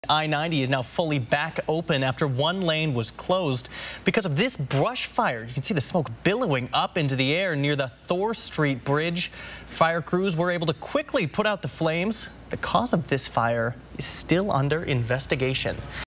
I-90 is now fully back open after one lane was closed because of this brush fire. You can see the smoke billowing up into the air near the Thor Street Bridge. Fire crews were able to quickly put out the flames. The cause of this fire is still under investigation.